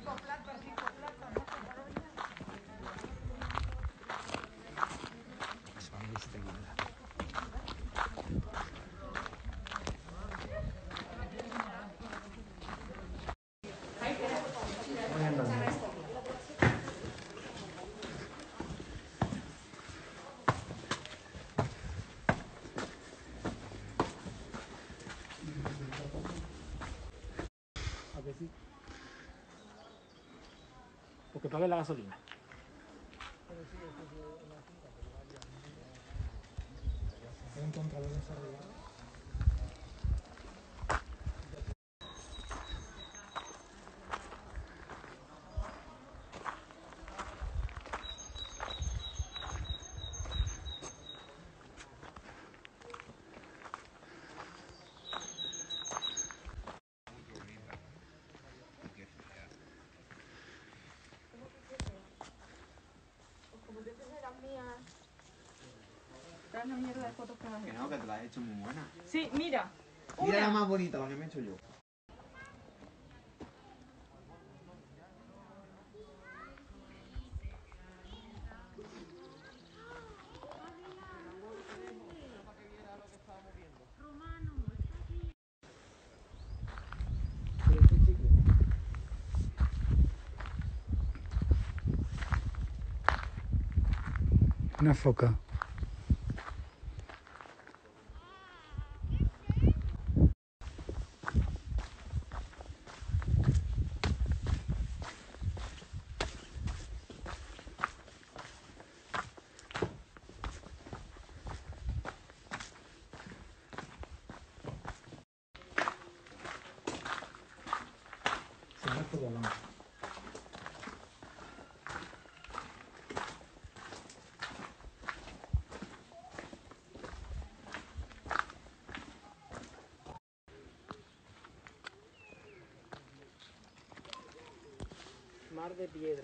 ¿A que sí? Porque pague la gasolina. He encontrado un desarrollador. Traes la mierda de fotos que me has Que hecho. no, que te la has hecho muy buena. Sí, mira. Mira la Una. más bonita, la que me he hecho yo. Una foca. Se llama Codolón. Mar de piedra.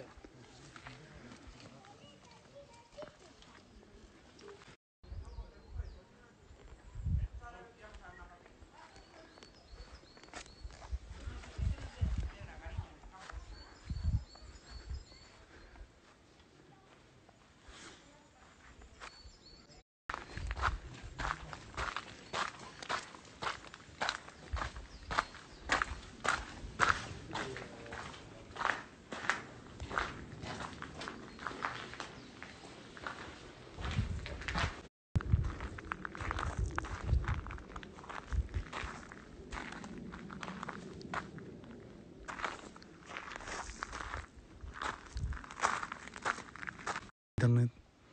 Internet.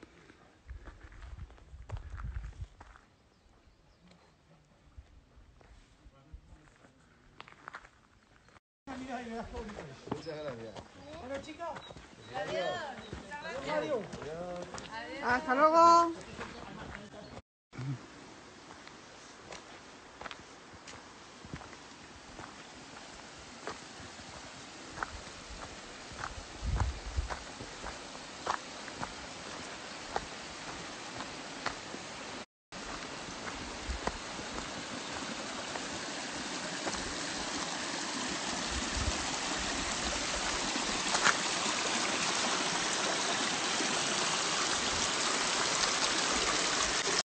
Muchas gracias. Bueno, chicos. Adiós. Adiós. Hasta luego.